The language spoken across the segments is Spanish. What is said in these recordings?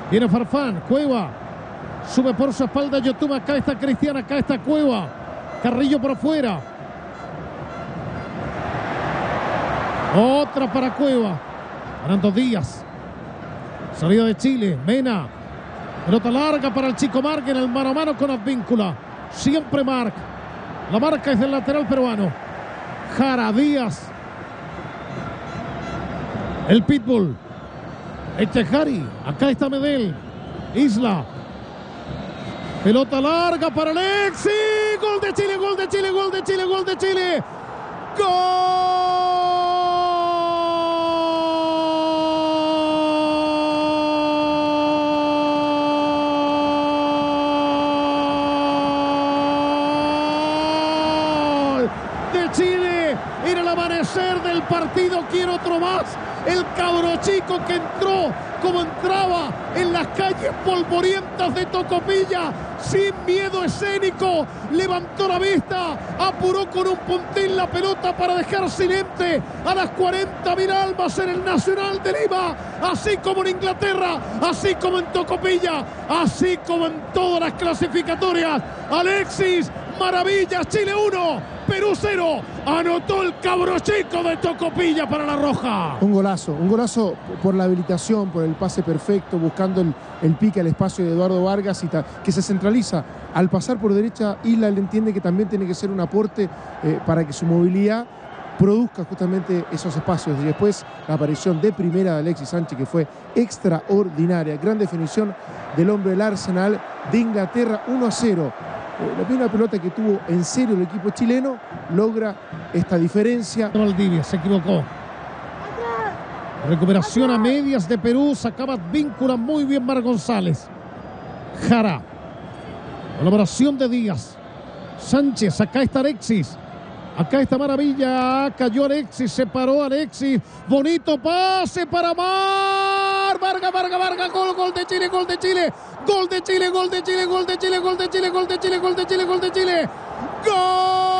Viene Farfán, Cueva. Sube por su espalda YouTube. Acá está Cristian, acá está Cueva. Carrillo por afuera. Otra para Cueva. Ganando Díaz. Salida de Chile. Mena. Pelota larga para el chico Marc en el mano a mano con Advíncula. Siempre Marc. La marca es del lateral peruano. Jara, Díaz. El Pitbull. Echejari. Acá está Medel. Isla. Pelota larga para Alexis. Gol de Chile, gol de Chile, gol de Chile, gol de Chile. ¡Gol de Chile! En el amanecer del partido quiero otro más. El cabro chico que entró como entraba en las calles polvorientas de Tocopilla, sin miedo escénico, levantó la vista, apuró con un puntín la pelota para dejar silente a las 40.000 almas en el Nacional de Lima, así como en Inglaterra, así como en Tocopilla, así como en todas las clasificatorias. Alexis Maravillas, Chile 1, Perú 0, anotó el cabro chico de Tocopilla para la Roja. Un golazo por la habilitación, por el pase perfecto, buscando el pique al espacio de Eduardo Vargas, y que se centraliza. Al pasar por derecha, Isla le entiende que también tiene que ser un aporte para que su movilidad produzca justamente esos espacios. Y después la aparición de primera de Alexis Sánchez, que fue extraordinaria. Gran definición del hombre del Arsenal de Inglaterra, 1-0. La primera pelota que tuvo en serio el equipo chileno logra esta diferencia. Valdivia se equivocó. Recuperación a medias de Perú. Sacaba Advíncula muy bien Mar González. Jara. Colaboración de Díaz. Sánchez. Acá está Alexis. Acá está Maravilla. Cayó Alexis. Se paró Alexis. Bonito pase para Mar. Vargas. Gol de Chile. Gol de Chile. Gol de Chile. Gol de Chile. Gol de Chile. Gol de Chile. Gol de Chile. Gol de Chile. Gol de Chile. ¡Gol!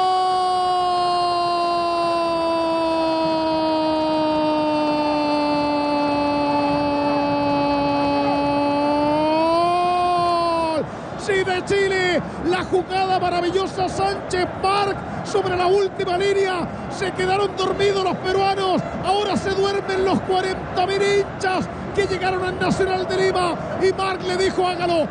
Sí, de Chile, la jugada maravillosa. Sánchez, Marc sobre la última línea. Se quedaron dormidos los peruanos. Ahora se duermen los 40.000 hinchas que llegaron al Nacional de Lima. Y Marc le dijo: hágalo.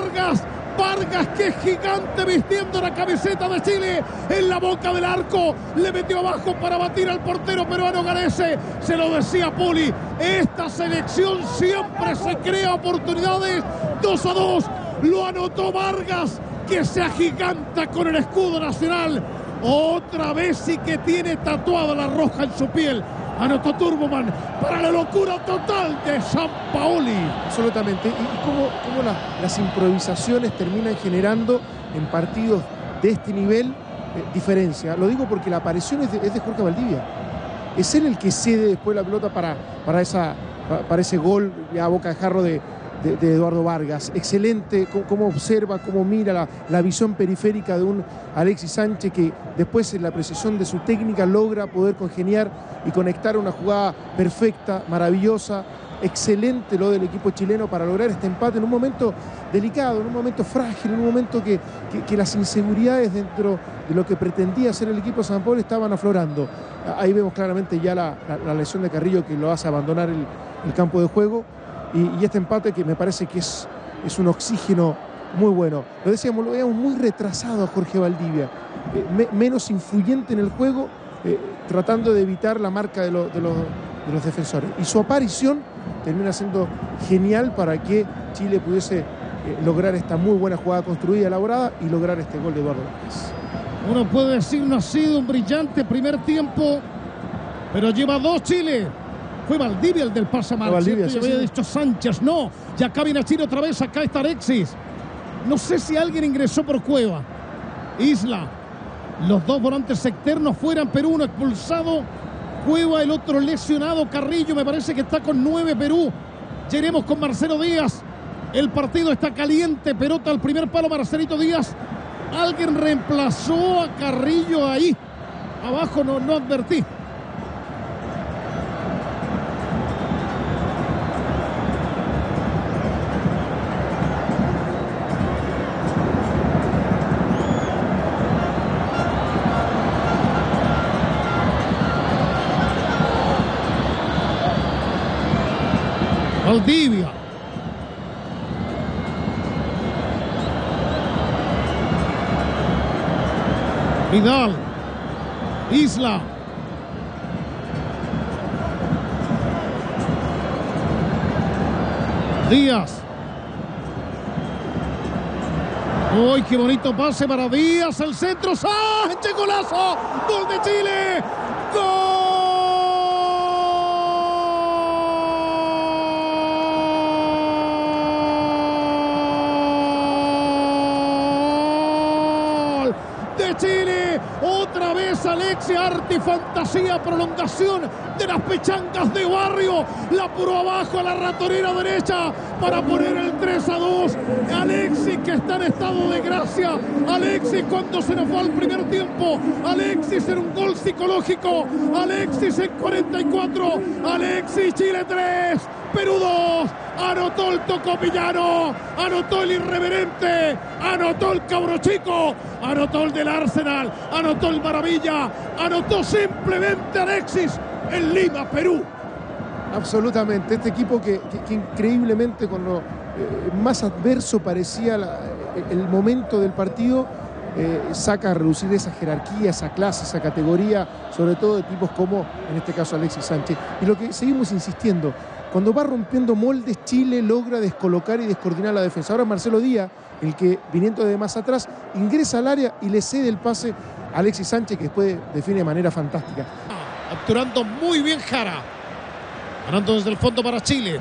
Vargas, que es gigante vistiendo la camiseta de Chile, en la boca del arco, le metió abajo para batir al portero peruano Galese. Se lo decía Poli, esta selección siempre se crea oportunidades. 2-2, lo anotó Vargas, que se agiganta con el escudo nacional. Otra vez sí que tiene tatuada la roja en su piel. Anotó Turboman para la locura total de Sampaoli. Absolutamente. Y cómo las improvisaciones terminan generando en partidos de este nivel diferencia. Lo digo porque la aparición es de Jorge Valdivia. Es él el que cede después la pelota para ese gol a boca de jarro de Eduardo Vargas. Excelente cómo observa, cómo mira la visión periférica de un Alexis Sánchez, que después en la precisión de su técnica logra poder congeniar y conectar una jugada perfecta, maravillosa. Excelente lo del equipo chileno para lograr este empate en un momento delicado, en un momento frágil, en un momento que las inseguridades dentro de lo que pretendía hacer el equipo de San Pablo estaban aflorando. Ahí vemos claramente ya la lesión de Carrillo, que lo hace abandonar el campo de juego. Y este empate, que me parece que es un oxígeno muy bueno. Lo decíamos, lo veíamos muy retrasado a Jorge Valdivia, menos influyente en el juego, tratando de evitar la marca de los defensores. Y su aparición termina siendo genial para que Chile pudiese lograr esta muy buena jugada construida, elaborada, y lograr este gol de Eduardo Vargas. Uno puede decir, no ha sido un brillante primer tiempo, pero lleva 2 Chile. Fue Valdivia el del pase mal. Valdivia, Yo había dicho Sánchez, no. Y acá viene Chile otra vez, acá está Alexis. No sé si alguien ingresó por Cueva. Isla. Los 2 volantes externos fuera en Perú, uno expulsado. Cueva, el otro lesionado. Carrillo me parece que está con 9 Perú. Ya iremos con Marcelo Díaz. El partido está caliente. Pelota al primer palo, Marcelito Díaz. Alguien reemplazó a Carrillo ahí. Abajo no advertí. Valdivia. Vidal. Isla. Díaz. ¡Uy, qué bonito pase para Díaz! El centro. ¡Sánchez! ¡Golazo! ¡Gol de Chile! ¡Gol de Chile! Otra vez Alexis, arte y fantasía, prolongación de las pechangas de Barrio, la puro abajo a la ratonera derecha para poner el 3-2. Alexis, que está en estado de gracia. Alexis, cuando se nos fue al primer tiempo. Alexis en un gol psicológico. Alexis en 44. Alexis, Chile 3, Perú 2. Anotó el tocopillano, anotó el irreverente, anotó el cabro chico, anotó el del Arsenal, anotó el Maravilla, anotó simplemente Alexis en Lima, Perú. Absolutamente, este equipo que increíblemente con lo más adverso parecía el momento del partido, saca a reducir esa jerarquía, esa clase, esa categoría, sobre todo de tipos como, en este caso, Alexis Sánchez. Y lo que seguimos insistiendo, cuando va rompiendo moldes, Chile logra descolocar y descoordinar la defensa. Ahora Marcelo Díaz, el que viniendo de más atrás, ingresa al área y le cede el pase a Alexis Sánchez, que después define de manera fantástica. Capturando muy bien Jara. Ganando desde el fondo para Chile.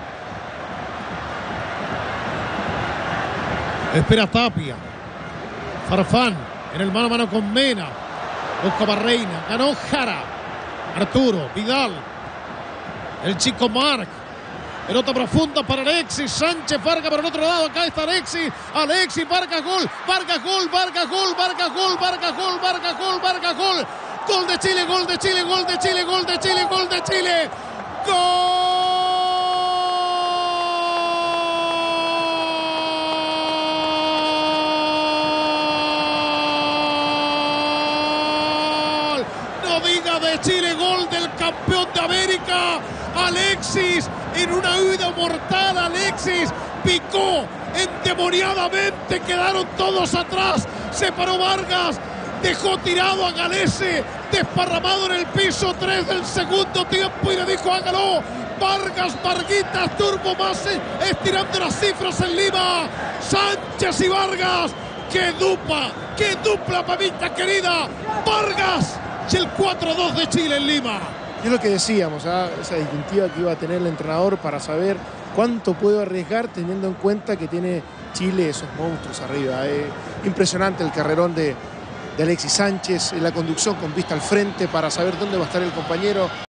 Espera Tapia. Farfán en el mano a mano con Mena. Busca Barreina. Ganó Jara. Arturo. Vidal. El chico Marc. Pelota profunda para Alexis. Sánchez, Vargas por el otro lado. Acá está Alexis. Alexis, Vargas, gol. Vargas, gol. Vargas, gol. Vargas, gol. Vargas, gol. Vargas, gol. Vargas, gol. Gol de Chile, gol de Chile, gol de Chile, gol de Chile, gol de Chile. ¡Gol! No diga de Chile, gol del campeón de América. Alexis en una huida mortal. Alexis picó endemoniadamente. Quedaron todos atrás. Se paró Vargas. Dejó tirado a Galese, desparramado en el piso 3 del segundo tiempo y le dijo: hágalo. Vargas, Varguitas, Turbo más, estirando las cifras en Lima. Sánchez y Vargas. ¡Qué dupla, mamita querida! Vargas y el 4-2 de Chile en Lima. Es lo que decíamos, esa distintiva que iba a tener el entrenador para saber cuánto puede arriesgar, teniendo en cuenta que tiene Chile esos monstruos arriba. Impresionante el carrerón de Alexis Sánchez, en la conducción con vista al frente para saber dónde va a estar el compañero.